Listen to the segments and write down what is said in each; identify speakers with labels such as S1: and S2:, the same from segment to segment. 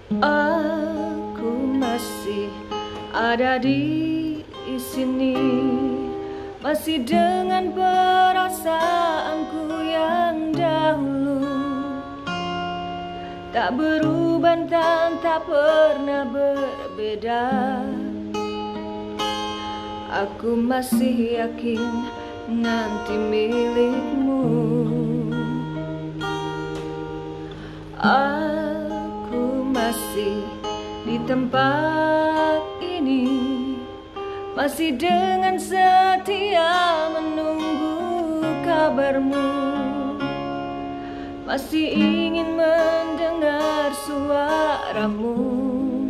S1: Aku masih ada di sini, masih dengan perasaanku yang dahulu, tak berubah dan tak pernah berbeda. Aku masih yakin nanti milikmu. Aku masih di tempat ini, masih dengan setia menunggu kabarmu, masih ingin mendengar suaramu.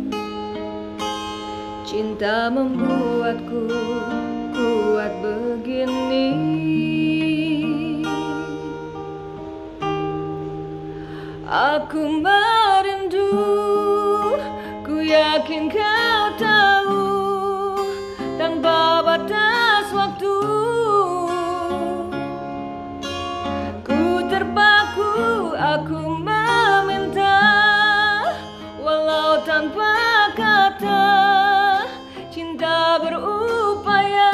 S1: Cinta membuatku kuat begini. Aku merindu, ku yakin kau tahu, tanpa batas waktu. Ku terpaku, aku meminta, walau tanpa kata, cinta berupaya.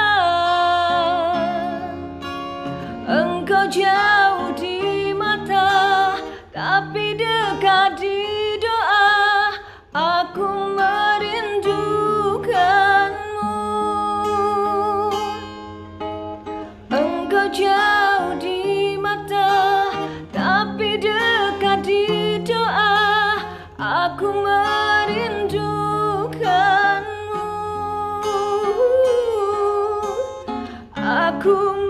S1: Engkau jauh di mata, tapi dekat di doa. Aku merindukanmu. Engkau jauh di mata, tapi dekat di doa. Aku merindukanmu. Aku